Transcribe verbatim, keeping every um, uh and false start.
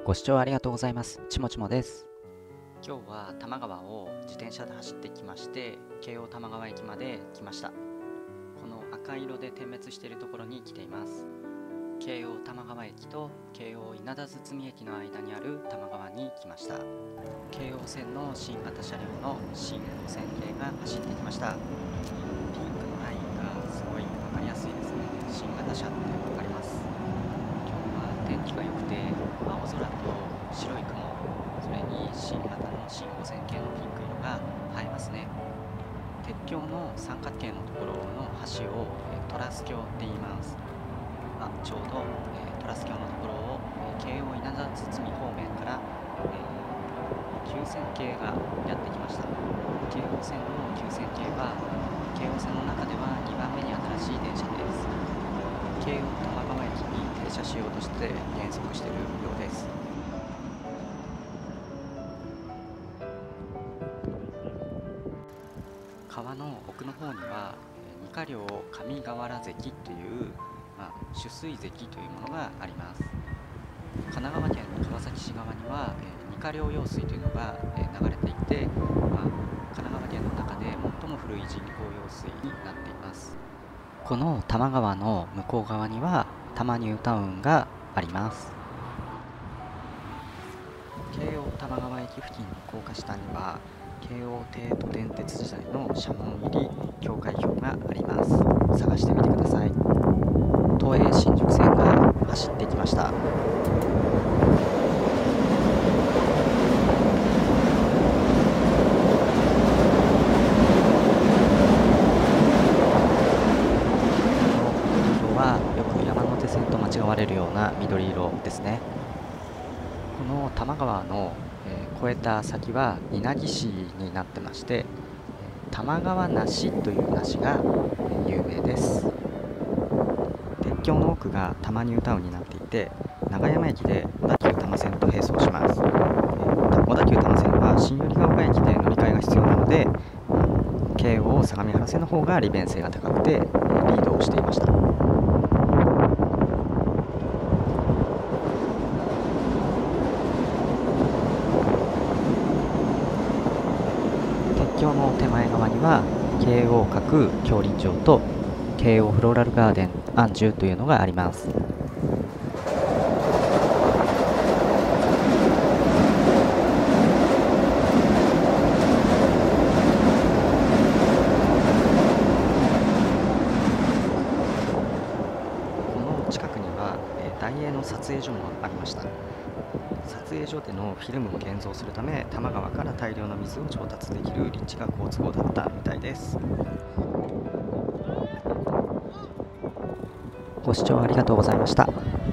ご視聴ありがとうございます。ちもちもです。 今日は多摩川を自転車で走ってきまして、京王多摩川駅まで来ました。この赤色で点滅しているところに来ています。京王多摩川駅と京王稲田堤駅の間にある多摩川に来ました。京王線の新型車両の新ごせん系が走ってきました。ピンクのラインがすごい分かりやすいですね。新型車って分かります。今日は天気が良くて、青空と白い雲、それに新型の新ごせん系のピンク色が映えますね。鉄橋の三角形のところの橋を、えー、トラス橋って言います。あちょうど、えー、トラス橋のところを、えー、京王稲田堤方面から、えー、きゅうせん系がやってきました。京王線のきゅうせん系は京王線の中ではにばんめに新しい電車です。京王多摩川駅に停車しようとして減速しているようです。川の奥の方には二課寮上河原堰という、まあ、取水堰というものがあります。神奈川県川崎市側には、えー、二課寮用水というのが、えー、流れていて、まあ、神奈川県の中で最も古い人工用水になっています。この多摩川の向こう側には多摩ニュータウンがあります。京王多摩川駅付近の高架下には京王帝都電鉄時代の社門入り境界表があります。探してみてください。都営新宿線が走ってきました。よく山手線と間違われるような緑色ですね。この多摩川の、えー、越えた先は稲城市になってまして、多摩川梨という梨が、えー、有名です。鉄橋の奥が多摩ニュータウンになっていて、永山駅で小田急多摩線と並走します。えー、小田急多摩線は新百合ヶ丘駅で乗り換えが必要なので、京王相模原線の方が利便性が高くて、えー、リードをしていました。鉄橋の手前側には京王閣杏林城と京王フローラルガーデン安住というのがあります。この近くには大英の撮影所もありました。撮影所でのフィルムを現像するため、多摩川から大量の水を調達できる立地が好都合だったみたいです。 ご視聴ありがとうございました。